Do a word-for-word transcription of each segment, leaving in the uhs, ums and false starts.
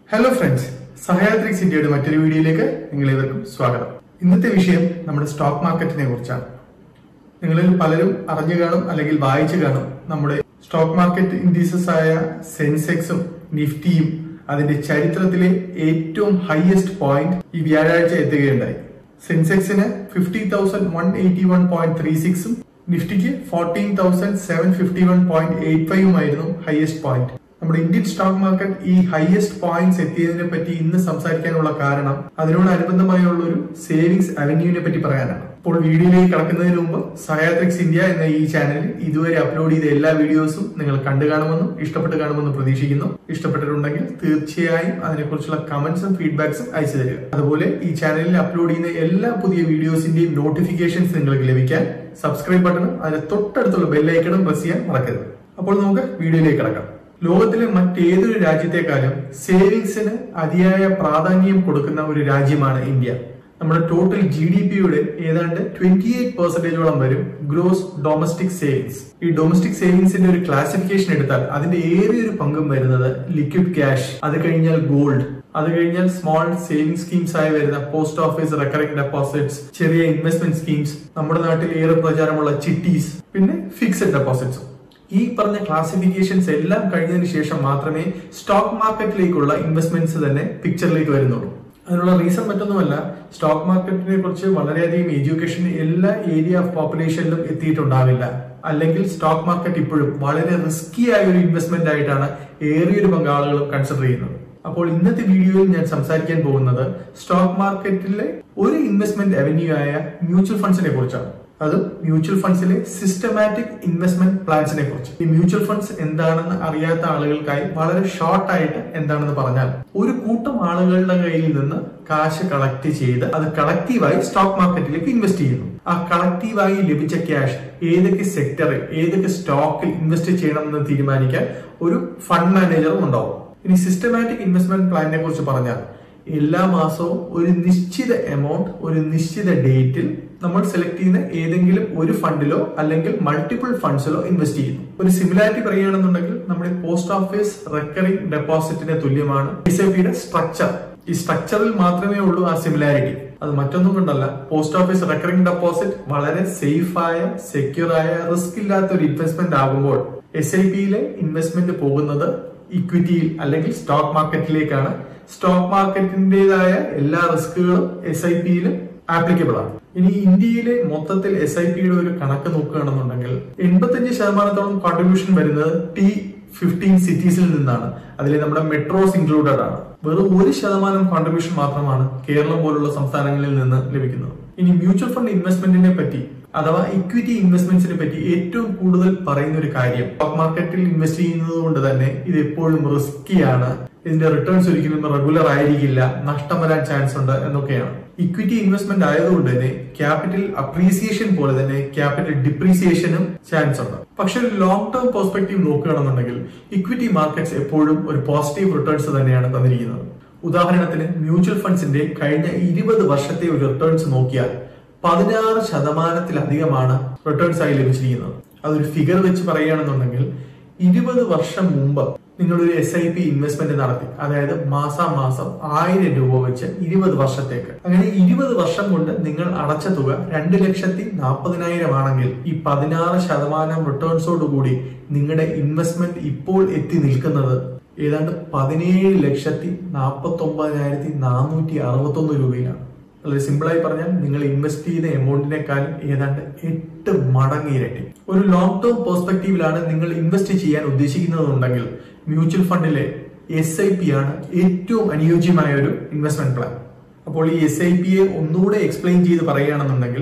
Hello friends, സഹയാത്രിക് ഇന്ത്യയുടെ മറ്റൊരു വീഡിയോയിലേക്ക് നിങ്ങളേവർക്കും സ്വാഗതം. ഇന്നത്തെ വിഷയം നമ്മുടെ സ്റ്റോക്ക് മാർക്കറ്റിനെ കുറിച്ചാണ്. നിങ്ങളിൽ പലരും അറിഞ്ഞു കാണും അല്ലെങ്കിൽ വായിച്ചു കാണും. നമ്മുടെ സ്റ്റോക്ക് മാർക്കറ്റ് ഇൻഡീസസ് ആയ സെൻസെക്സും നിഫ്റ്റിയും അതിന്റെ ചരിത്രത്തിലെ ഏറ്റവും ഹയസ്റ്റ് പോയിന്റ് ഈ വ്യാഴാഴ്ച എത്തുകയുണ്ടായി. സെൻസെക്സിന് fifty thousand one eighty one point three സിക്സും നിഫ്റ്റിക്ക് fourteen thousand seven fifty one point eight ഫൈവും ആയിരുന്നു ഹയസ്റ്റ് പോയിന്റ്. നമ്മുടെ ഇന്ത്യൻ സ്റ്റോക്ക് മാർക്കറ്റ് ഈ ഹയസ്റ്റ് പോയിന്റ്സ് എത്തിയതിനെ പറ്റി ഇന്ന് സംസാരിക്കാനുള്ള കാരണം അതിനോടനുബന്ധമായുള്ള ഒരു സേവിങ്സ് അവന്യൂവിനെ പറ്റി പറയാനാണ്. അപ്പോൾ വീഡിയോയിലേക്ക് കടക്കുന്നതിന് മുമ്പ് സഹയാത്രിക്സ് ഇന്ത്യ എന്ന ഈ ചാനലിൽ ഇതുവരെ അപ്ലോഡ് ചെയ്ത എല്ലാ വീഡിയോസും നിങ്ങൾ കണ്ടു കാണുമെന്നും ഇഷ്ടപ്പെട്ട് കാണുമെന്നും പ്രതീക്ഷിക്കുന്നു. ഇഷ്ടപ്പെട്ടിട്ടുണ്ടെങ്കിൽ തീർച്ചയായും അതിനെക്കുറിച്ചുള്ള കമന്റ്സും ഫീഡ്ബാക്സും അയച്ചു തരിക. അതുപോലെ ഈ ചാനലിൽ അപ്ലോഡ് ചെയ്യുന്ന എല്ലാ പുതിയ വീഡിയോസിന്റെയും നോട്ടിഫിക്കേഷൻസ് നിങ്ങൾക്ക് ലഭിക്കാൻ സബ്സ്ക്രൈബ് ബട്ടണും അതിന് തൊട്ടടുത്തുള്ള ബെല്ലൈക്കണും പ്രസ് ചെയ്യാൻ മറക്കരുത്. അപ്പോൾ നമുക്ക് വീഡിയോയിലേക്ക് കടക്കാം. ലോകത്തിലെ മറ്റേതൊരു രാജ്യത്തെക്കാളും സേവിങ്സിന് അതിയായ പ്രാധാന്യം കൊടുക്കുന്ന ഒരു രാജ്യമാണ് ഇന്ത്യ. നമ്മുടെ ടോട്ടൽ ജി ഡി പിയുടെ ഏതാണ്ട് ട്വന്റി എയ്റ്റ് പെർസെന്റേജോളം വരും ഗ്രോസ് ഡൊമസ്റ്റിക് സേവിങ്സ്. ഈ ഡൊമസ്റ്റിക് സേവിങ്സിന്റെ ഒരു ക്ലാസിഫിക്കേഷൻ എടുത്താൽ അതിന്റെ ഏറിയൊരു പങ്കും വരുന്നത് ലിക്വിഡ് ക്യാഷ്, അത് കഴിഞ്ഞാൽ ഗോൾഡ്, അത് കഴിഞ്ഞാൽ സ്മോൾ സേവിംഗ് സ്കീംസ് ആയി വരുന്ന പോസ്റ്റ് ഓഫീസ് റെക്കറിംഗ് ഡെപ്പോസിറ്റ്സ്, ചെറിയ ഇൻവെസ്റ്റ്മെന്റ് സ്കീംസ്, നമ്മുടെ നാട്ടിൽ ഏറെ പ്രചാരമുള്ള ചിട്ടീസ്, പിന്നെ ഫിക്സഡ് ഡെപ്പോസിറ്റ്സും. ഈ പറഞ്ഞ ക്ലാസിഫിക്കേഷൻസ് എല്ലാം കഴിഞ്ഞതിന് ശേഷം മാത്രമേ സ്റ്റോക്ക് മാർക്കറ്റിലേക്കുള്ള ഇൻവെസ്റ്റ്മെന്റ്സ് തന്നെ പിക്ചറിലേക്ക് വരുന്നുള്ളൂ. അതിനുള്ള റീസൺ മറ്റൊന്നുമല്ല, സ്റ്റോക്ക് മാർക്കറ്റിനെ കുറിച്ച് വളരെയധികം എഡ്യൂക്കേഷൻ എല്ലാ ഏരിയ ഓഫ് പോപ്പുലേഷനിലും എത്തിയിട്ടുണ്ടാവില്ല. അല്ലെങ്കിൽ സ്റ്റോക്ക് മാർക്കറ്റ് ഇപ്പോഴും വളരെ റിസ്കി ആയ ഒരു ഇൻവെസ്റ്റ്മെന്റ് ആയിട്ടാണ് ഏറിയൊരു പങ്ക് ആളുകളും കൺസിഡർ ചെയ്യുന്നത്. അപ്പോൾ ഇന്നത്തെ വീഡിയോയിൽ ഞാൻ സംസാരിക്കാൻ പോകുന്നത് സ്റ്റോക്ക് മാർക്കറ്റിലെ ഒരു ഇൻവെസ്റ്റ്മെന്റ് അവന്യൂ ആയ മ്യൂച്വൽ ഫണ്ട്സിനെ കുറിച്ചാണ്. അത് മ്യൂച്വൽ ഫണ്ട്സിലെ സിസ്റ്റമാറ്റിക് ഇൻവെസ്റ്റ്മെന്റ് പ്ലാൻസിനെ കുറിച്ച്. ഈ മ്യൂച്വൽ ഫണ്ട്സ് എന്താണെന്ന് അറിയാത്ത ആളുകൾക്കായി വളരെ ഷോർട്ട് ആയിട്ട് എന്താണെന്ന് പറഞ്ഞാൽ, ഒരു കൂട്ടം ആളുകളുടെ കയ്യിൽ നിന്ന് കാശ് കളക്ട് ചെയ്ത് അത് കളക്റ്റീവായി സ്റ്റോക്ക് മാർക്കറ്റിലേക്ക് ഇൻവെസ്റ്റ് ചെയ്യുന്നു. ആ കളക്റ്റീവായി ലഭിച്ച ക്യാഷ് ഏതൊക്കെ സെക്ടറിൽ ഏതൊക്കെ സ്റ്റോക്കിൽ ഇൻവെസ്റ്റ് ചെയ്യണമെന്ന് തീരുമാനിക്കാൻ ഒരു ഫണ്ട് മാനേജറും ഉണ്ടാവും. ഇനി സിസ്റ്റമാറ്റിക് ഇൻവെസ്റ്റ്മെന്റ് പ്ലാനിനെ കുറിച്ച് പറഞ്ഞാൽ, എല്ലാ മാസവും ഒരു നിശ്ചിത എമൗണ്ട് ഒരു നിശ്ചിത ഡേറ്റിൽ നമ്മൾ സെലക്ട് ചെയ്യുന്ന ഏതെങ്കിലും ഒരു ഫണ്ടിലോ അല്ലെങ്കിൽ മൾട്ടിപ്പിൾ ഫണ്ട്സിലോ ഇൻവെസ്റ്റ് ചെയ്യുന്നു. ഒരു സിമിലാരിറ്റി പറയുകയാണെന്നുണ്ടെങ്കിൽ നമ്മുടെ പോസ്റ്റ് ഓഫീസ് റെക്കറിംഗ് ഡെപ്പോസിറ്റിന് തുല്യമാണ് എസ് ഐ പിയുടെ സ്ട്രക്ചർ. ഈ സ്ട്രക്ചറിൽ മാത്രമേ ഉള്ളൂ ആ സിമിലാരിറ്റി. അത് മറ്റൊന്നും കൊണ്ടല്ല, പോസ്റ്റ് ഓഫീസ് റെക്കറിംഗ് ഡെപ്പോസിറ്റ് വളരെ സേഫായ, സെക്യൂർ ആയ, റിസ്ക് ഇല്ലാത്ത ഒരു ഇൻവെസ്റ്റ്മെന്റ് ആകുമ്പോൾ എസ് ഐ പിയിലെ ഇൻവെസ്റ്റ്മെന്റ് പോകുന്നത് ഇക്വിറ്റിയിൽ അല്ലെങ്കിൽ സ്റ്റോക്ക് മാർക്കറ്റിലേക്കാണ്. സ്റ്റോക്ക് മാർക്കറ്റിന്റേതായ എല്ലാ റിസ്കുകളും എസ് ഐ പിയിലും ആപ്ലിക്കബിൾ ആണ്. ഇനി ഇന്ത്യയിലെ മൊത്തത്തിൽ എസ് ഐ പിയുടെ ഒരു കണക്ക് നോക്കുകയാണെന്നുണ്ടെങ്കിൽ എൺപത്തിയഞ്ച് ശതമാനത്തോളം കോൺട്രിബ്യൂഷൻ വരുന്നത് ടി ഫിഫ്റ്റീൻ സിറ്റീസിൽ നിന്നാണ്. അതിൽ നമ്മുടെ മെട്രോസ് ഇൻക്ലൂഡഡ് ആണ്. വെറും ഒരു ശതമാനം കോൺട്രിബ്യൂഷൻ മാത്രമാണ് കേരളം പോലുള്ള സംസ്ഥാനങ്ങളിൽ നിന്ന് ലഭിക്കുന്നത്. ഇനി മ്യൂച്വൽ ഫണ്ട് ഇൻവെസ്റ്റ്മെന്റിനെ പറ്റി അഥവാ ഇക്വിറ്റി ഇൻവെസ്റ്റ്മെന്റ്സിനെ പറ്റി ഏറ്റവും കൂടുതൽ പറയുന്ന ഒരു കാര്യം, സ്റ്റോക്ക് മാർക്കറ്റിൽ ഇൻവെസ്റ്റ് ചെയ്യുന്നത് കൊണ്ട് തന്നെ ഇത് എപ്പോഴും റിസ്കിയാണ്, ഇതിന്റെ റിട്ടേൺസ് ഒരിക്കലും റെഗുലർ ആയിരിക്കില്ല, നഷ്ടം വരാൻ ചാൻസ് ഉണ്ട് എന്നൊക്കെയാണ്. ഇക്വിറ്റി ഇൻവെസ്റ്റ്മെന്റ് ആയതുകൊണ്ട് തന്നെ ക്യാപിറ്റൽ അപ്രീസിയേഷൻ പോലെ തന്നെ ക്യാപിറ്റൽ ഡിപ്രീസിയേഷനും ചാൻസ് ഉണ്ട്. പക്ഷെ ഒരു ലോങ് ടേം പെർസ്പെക്ടീവ് നോക്കുകയാണെന്നുണ്ടെങ്കിൽ ഇക്വിറ്റി മാർക്കറ്റ്സ് എപ്പോഴും ഒരു പോസിറ്റീവ് റിട്ടേൺസ് തന്നെയാണ് തന്നിരിക്കുന്നത്. ഉദാഹരണത്തിന് മ്യൂച്വൽ ഫണ്ട്സിന്റെ കഴിഞ്ഞ ഇരുപത് വർഷത്തെ ഒരു റിട്ടേൺസ് നോക്കിയാൽ പതിനാറ് ശതമാനത്തിലധികമാണ് റിട്ടേൺസ് ആയി ലഭിച്ചിരിക്കുന്നത്. അതൊരു ഫിഗർ വെച്ച് പറയുകയാണെന്നുണ്ടെങ്കിൽ ഇരുപത് വർഷം മുമ്പ് നിങ്ങളൊരു എസ് ഐ പി ഇൻവെസ്റ്റ്മെന്റ് നടത്തി, അതായത് മാസാമാസം ആയിരം രൂപ വെച്ച് ഇരുപത് വർഷത്തേക്ക്, അങ്ങനെ ഇരുപത് വർഷം കൊണ്ട് നിങ്ങൾ അടച്ച തുക രണ്ട് ലക്ഷത്തി നാൽപ്പതിനായിരം ആണെങ്കിൽ ഈ പതിനാറ് ശതമാനം റിട്ടേൺസോടുകൂടി നിങ്ങളുടെ ഇൻവെസ്റ്റ്മെന്റ് ഇപ്പോൾ എത്തി നിൽക്കുന്നത് ഏതാണ്ട് പതിനേഴ് ലക്ഷത്തി നാൽപ്പത്തി ഒമ്പതിനായിരത്തി നാനൂറ്റി അറുപത്തി ഒന്ന് രൂപയിലാണ്. വളരെ സിമ്പിളായി പറഞ്ഞാൽ നിങ്ങൾ ഇൻവെസ്റ്റ് ചെയ്ത എമൗണ്ടിനേക്കാളും ഏതാണ്ട് എട്ട് മടങ്ങ് ഇരട്ടി. ഒരു ലോങ് ടേം പെർസ്പെക്ടീവിലാണ് നിങ്ങൾ ഇൻവെസ്റ്റ് ചെയ്യാൻ ഉദ്ദേശിക്കുന്നതെന്നുണ്ടെങ്കിൽ മ്യൂച്വൽ ഫണ്ടിലെ എസ് ഐ പി ആണ് ഏറ്റവും അനുയോജ്യമായ ഒരു ഇൻവെസ്റ്റ്മെന്റ് പ്ലാൻ. അപ്പോൾ ഈ എസ് ഐ പിയെ ഒന്നുകൂടെ എക്സ്പ്ലെയിൻ ചെയ്ത് പറയുകയാണെന്നുണ്ടെങ്കിൽ,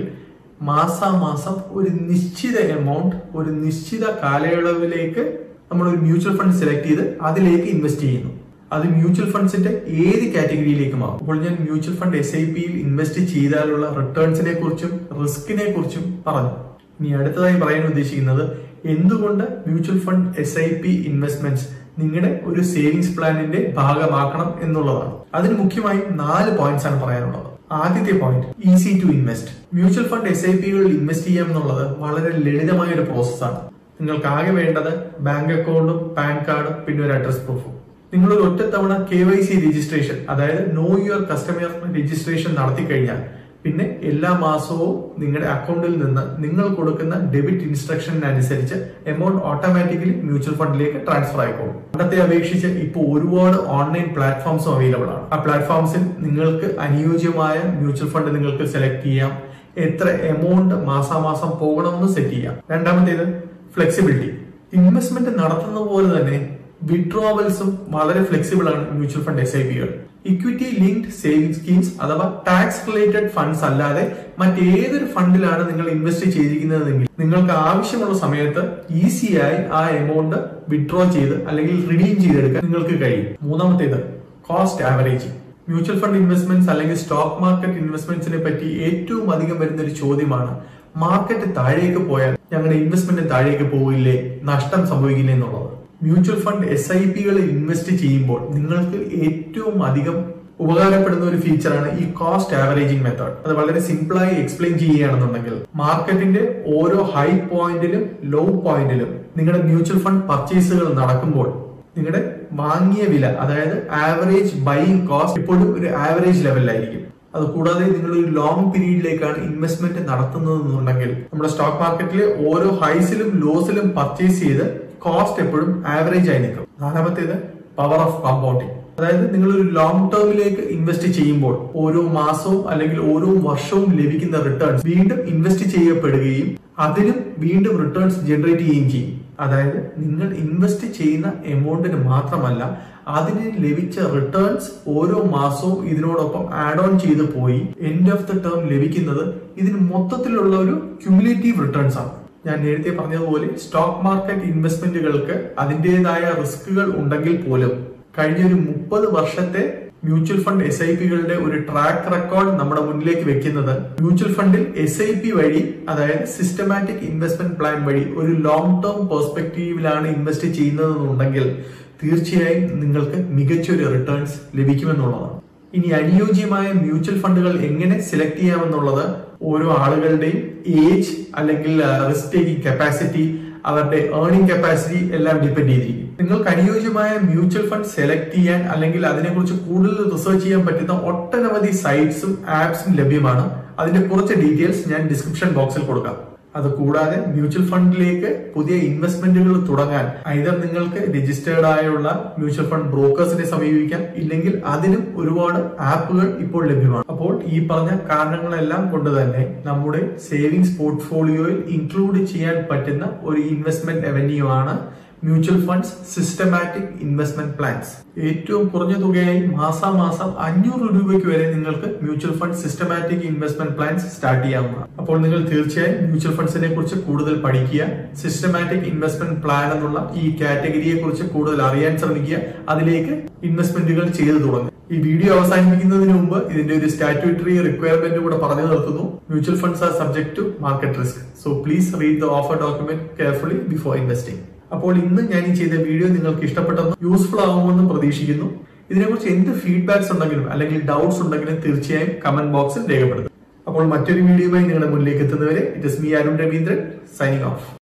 മാസാമാസം ഒരു നിശ്ചിത എമൗണ്ട് ഒരു നിശ്ചിത കാലയളവിലേക്ക് നമ്മൾ ഒരു മ്യൂച്വൽ ഫണ്ട് സെലക്ട് ചെയ്ത് അതിലേക്ക് ഇൻവെസ്റ്റ് ചെയ്യുന്നു. അത് മ്യൂച്വൽ ഫണ്ട്സിന്റെ ഏത് കാറ്റഗറിയിലേക്കും ആവും. അപ്പോൾ ഞാൻ മ്യൂച്വൽ ഫണ്ട് എസ് ഐ പിയിൽ ഇൻവെസ്റ്റ് ചെയ്താലുള്ള റിട്ടേൺസിനെ കുറിച്ചും റിസ്കിനെ കുറിച്ചും പറഞ്ഞു. ഇനി അടുത്തതായി പറയാൻ ഉദ്ദേശിക്കുന്നത് എന്തുകൊണ്ട് mutual fund S I P investments നിങ്ങളുടെ ഒരു സേവിങ്സ് പ്ലാനിന്റെ ഭാഗമാക്കണം എന്നുള്ളതാണ്. അതിന് മുഖ്യമായും നാല് പോയിന്റ്സ് ആണ് പറയാനുള്ളത്. ആദ്യത്തെ point, easy to invest. Mutual fund S I പികളിൽ ഇൻവെസ്റ്റ് ചെയ്യാം എന്നുള്ളത് വളരെ ലളിതമായ ഒരു പ്രോസസ്സാണ്. നിങ്ങൾക്ക് ആകെ വേണ്ടത് ബാങ്ക് അക്കൗണ്ടും പാൻ കാർഡും പിന്നെ ഒരു അഡ്രസ് പ്രൂഫും. നിങ്ങൾ ഒരു ഒറ്റത്തവണ കെ വൈ സി രജിസ്ട്രേഷൻ, അതായത് നോ യുവർ കസ്റ്റമർ രജിസ്ട്രേഷൻ നടത്തി കഴിഞ്ഞാൽ പിന്നെ എല്ലാ മാസവും നിങ്ങളുടെ അക്കൗണ്ടിൽ നിന്ന് നിങ്ങൾ കൊടുക്കുന്ന ഡെബിറ്റ് ഇൻസ്ട്രക്ഷനനുസരിച്ച് എമൗണ്ട് ഓട്ടോമാറ്റിക്കലി മ്യൂച്വൽ ഫണ്ടിലേക്ക് ട്രാൻസ്ഫർ ആയിക്കോളും. പണ്ടത്തെ അപേക്ഷിച്ച് ഇപ്പോൾ ഒരുപാട് ഓൺലൈൻ പ്ലാറ്റ്ഫോംസും അവൈലബിൾ ആണ്. ആ പ്ലാറ്റ്ഫോംസിൽ നിങ്ങൾക്ക് അനുയോജ്യമായ മ്യൂച്വൽ ഫണ്ട് നിങ്ങൾക്ക് സെലക്ട് ചെയ്യാം. എത്ര എമൗണ്ട് മാസാമാസം പോകണമെന്ന് സെറ്റ് ചെയ്യാം. രണ്ടാമത്തേത് ഫ്ലെക്സിബിലിറ്റി. ഇൻവെസ്റ്റ്മെന്റ് നടത്തുന്ന പോലെ തന്നെ വിഡ്രോവൽസും വളരെ ഫ്ലെക്സിബിൾ ആണ് മ്യൂച്വൽ ഫണ്ട് എസ് ഐ പികൾ. ഇക്വിറ്റി ലിങ്ക്ഡ് സേവിംഗ് സ്കീംസ് അഥവാ ടാക്സ് റിലേറ്റഡ് ഫണ്ട്സ് അല്ലാതെ മറ്റേതൊരു ഫണ്ടിലാണ് നിങ്ങൾ ഇൻവെസ്റ്റ് ചെയ്തിരിക്കുന്നതെങ്കിൽ നിങ്ങൾക്ക് ആവശ്യമുള്ള സമയത്ത് ഈസിയായി ആ എമൗണ്ട് വിഡ്രോ ചെയ്ത് അല്ലെങ്കിൽ റിഡീം ചെയ്തെടുക്കാൻ നിങ്ങൾക്ക് കഴിയും. മൂന്നാമത്തേത് കോസ്റ്റ് ആവറേജിംഗ്. മ്യൂച്വൽ ഫണ്ട് ഇൻവെസ്റ്റ്മെന്റ്സ് അല്ലെങ്കിൽ സ്റ്റോക്ക് മാർക്കറ്റ് ഇൻവെസ്റ്റ്മെന്റ്സിനെ പറ്റി ഏറ്റവും അധികം വരുന്ന ഒരു ചോദ്യമാണ്, മാർക്കറ്റ് താഴേക്ക് പോയാൽ ഞങ്ങളുടെ ഇൻവെസ്റ്റ്മെന്റ് താഴേക്ക് പോകില്ലേ, നഷ്ടം സംഭവിക്കില്ലേ എന്നുള്ളത്. മ്യൂച്വൽ ഫണ്ട് എസ് ഐ പികളിൽ ഇൻവെസ്റ്റ് ചെയ്യുമ്പോൾ നിങ്ങൾക്ക് ഏറ്റവും അധികം ഉപകാരപ്പെടുന്ന ഒരു ഫീച്ചറാണ് ഈ കോസ്റ്റ് ആവറേജിംഗ് മെത്തേഡ്. അത് വളരെ സിമ്പിളായി എക്സ്പ്ലെയിൻ ചെയ്യുകയാണെന്നുണ്ടെങ്കിൽ മാർക്കറ്റിന്റെ ഓരോ ഹൈ പോയിന്റിലും ലോ പോയിന്റിലും നിങ്ങളുടെ മ്യൂച്വൽ ഫണ്ട് പർച്ചേസുകൾ നടക്കുമ്പോൾ നിങ്ങളുടെ വാങ്ങിയ വില, അതായത് ആവറേജ് ബൈയിങ് കോസ്റ്റ് എപ്പോഴും ഒരു ആവറേജ് ലെവലിലായിരിക്കും. അത് കൂടാതെ നിങ്ങൾ ഒരു ലോങ് പീരീഡിലേക്കാണ് ഇൻവെസ്റ്റ്മെന്റ് നടത്തുന്നതെന്നുണ്ടെങ്കിൽ നമ്മുടെ സ്റ്റോക്ക് മാർക്കറ്റിലെ ഓരോ ഹൈസിലും ലോസിലും പർച്ചേസ് ചെയ്ത് കോസ്റ്റ് എപ്പോഴും ആവറേജ് ആയി നിൽക്കും. നാലാമത്തേത് പവർ ഓഫ് കോമ്പൗണ്ടിങ്. അതായത് നിങ്ങൾ ഒരു ലോങ് ടേമിലേക്ക് ഇൻവെസ്റ്റ് ചെയ്യുമ്പോൾ ഓരോ മാസവും അല്ലെങ്കിൽ ഓരോ വർഷവും ലഭിക്കുന്ന റിട്ടേൺസ് വീണ്ടും ഇൻവെസ്റ്റ് ചെയ്യപ്പെടുകയും അതിനും വീണ്ടും റിട്ടേൺസ് ജനറേറ്റ് ചെയ്യുകയും ചെയ്യും. അതായത് നിങ്ങൾ ഇൻവെസ്റ്റ് ചെയ്യുന്ന എമൗണ്ടിന് മാത്രമല്ല അതിന് ലഭിച്ച റിട്ടേൺസ് ഓരോ മാസവും ഇതിനോടൊപ്പം ആഡ് ഓൺ ചെയ്ത് പോയി എൻഡ് ഓഫ് ദ ടേം ലഭിക്കുന്നത് ഇതിന് മൊത്തത്തിലുള്ള ഒരു ക്യുമുലേറ്റീവ് റിട്ടേൺസ് ആണ്. ഞാൻ നേരത്തെ പറഞ്ഞതുപോലെ സ്റ്റോക്ക് മാർക്കറ്റ് ഇൻവെസ്റ്റ്മെന്റുകൾക്ക് അതിൻ്റെതായ റിസ്കുകൾ ഉണ്ടെങ്കിൽ പോലും കഴിഞ്ഞ ഒരു മുപ്പത് വർഷത്തെ മ്യൂച്വൽ ഫണ്ട് എസ് ഐ പികളുടെ ഒരു ട്രാക്ക് റെക്കോർഡ് നമ്മുടെ മുന്നിലേക്ക് വെക്കുന്നത് മ്യൂച്വൽ ഫണ്ടിൽ എസ് ഐ പി വഴി, അതായത് സിസ്റ്റമാറ്റിക് ഇൻവെസ്റ്റ്മെന്റ് പ്ലാൻ വഴി ഒരു ലോങ് ടേം പെർസ്പെക്റ്റീവിലാണ് ഇൻവെസ്റ്റ് ചെയ്യുന്നതെന്നുണ്ടെങ്കിൽ തീർച്ചയായും നിങ്ങൾക്ക് മികച്ചൊരു റിട്ടേൺസ് ലഭിക്കുമെന്നുള്ളതാണ്. ഇനി അനുയോജ്യമായ മ്യൂച്വൽ ഫണ്ടുകൾ എങ്ങനെ സെലക്ട് ചെയ്യാമെന്നുള്ളത് ഓരോ ആളുകളുടെയും ഏജ് അല്ലെങ്കിൽ റിസ്ക് ടേക്കിംഗ് കപ്പാസിറ്റി, അവരുടെ ഏർണിംഗ് കപ്പാസിറ്റി എല്ലാം ഡിപ്പെൻഡ് ചെയ്തിരിക്കും. നിങ്ങൾക്ക് അനുയോജ്യമായ മ്യൂച്വൽ ഫണ്ട് സെലക്ട് ചെയ്യാൻ അല്ലെങ്കിൽ അതിനെക്കുറിച്ച് കൂടുതൽ റിസർച്ച് ചെയ്യാൻ പറ്റുന്ന ഒട്ടനവധി സൈറ്റ്സും ആപ്സും ലഭ്യമാണ്. അതിന്റെ കുറച്ച് ഡീറ്റെയിൽസ് ഞാൻ ഡിസ്ക്രിപ്ഷൻ ബോക്സിൽ കൊടുക്കാം. അത് കൂടാതെ മ്യൂച്വൽ ഫണ്ടിലേക്ക് പുതിയ ഇൻവെസ്റ്റ്മെന്റുകൾ തുടങ്ങാൻ ഐദർ നിങ്ങൾക്ക് രജിസ്റ്റേർഡ് ആയുള്ള മ്യൂച്വൽ ഫണ്ട് ബ്രോക്കേഴ്സിനെ സമീപിക്കാം, ഇല്ലെങ്കിൽ അതിനും ഒരുപാട് ആപ്പുകൾ ഇപ്പോൾ ലഭ്യമാണ്. അപ്പോൾ ഈ പറഞ്ഞ കാരണങ്ങളെല്ലാം കൊണ്ട് തന്നെ നമ്മുടെ സേവിങ്സ് പോർട്ട്ഫോളിയോയിൽ ഇൻക്ലൂഡ് ചെയ്യാൻ പറ്റുന്ന ഒരു ഇൻവെസ്റ്റ്മെന്റ് അവന്യൂ ആണ് mutual funds systematic investment plans. ഏറ്റവും കുറഞ്ഞ തുകയായി മാസാമാസം അഞ്ഞൂറ് രൂപയ്ക്ക് വരെ നിങ്ങൾക്ക് mutual fund systematic investment plans start ചെയ്യാവുന്നതാണ്. അപ്പോൾ നിങ്ങൾ തീർച്ചയായും മ്യൂച്വൽ ഫണ്ട്സിനെ കുറിച്ച് കൂടുതൽ പഠിക്കുക, സിസ്റ്റമാറ്റിക് ഇൻവെസ്റ്റ്മെന്റ് പ്ലാൻ എന്നുള്ള ഈ കാറ്റഗറിയെ കുറിച്ച് കൂടുതൽ അറിയാൻ ശ്രമിക്കുക, അതിലേക്ക് ഇൻവെസ്റ്റ്മെന്റുകൾ ചെയ്തു തുടങ്ങുക. ഈ വീഡിയോ അവസാനിപ്പിക്കുന്നതിന് മുമ്പ് ഇതിന്റെ ഒരു സ്റ്റാറ്റ്യൂട്ടറി റിക്വയർമെന്റ് കൂടെ പറഞ്ഞു നിർത്തുന്നു. Mutual funds are subject to market risk, so please read the offer document carefully before investing. അപ്പോൾ ഇന്ന് ഞാൻ ഈ ചെയ്ത വീഡിയോ നിങ്ങൾക്ക് ഇഷ്ടപ്പെട്ടെന്ന്, യൂസ്ഫുൾ ആകുമെന്ന് പ്രതീക്ഷിക്കുന്നു. ഇതിനെക്കുറിച്ച് എന്ത് ഫീഡ്ബാക്സ് ഉണ്ടെങ്കിലും അല്ലെങ്കിൽ ഡൗട്ട്സ് ഉണ്ടെങ്കിലും തീർച്ചയായും കമന്റ് ബോക്സിൽ രേഖപ്പെടുത്തും. അപ്പോൾ മറ്റൊരു വീഡിയോയുമായി നിങ്ങളുടെ മുന്നിലേക്ക് എത്തുന്നവരെ it is me Arun Raveendran signing of.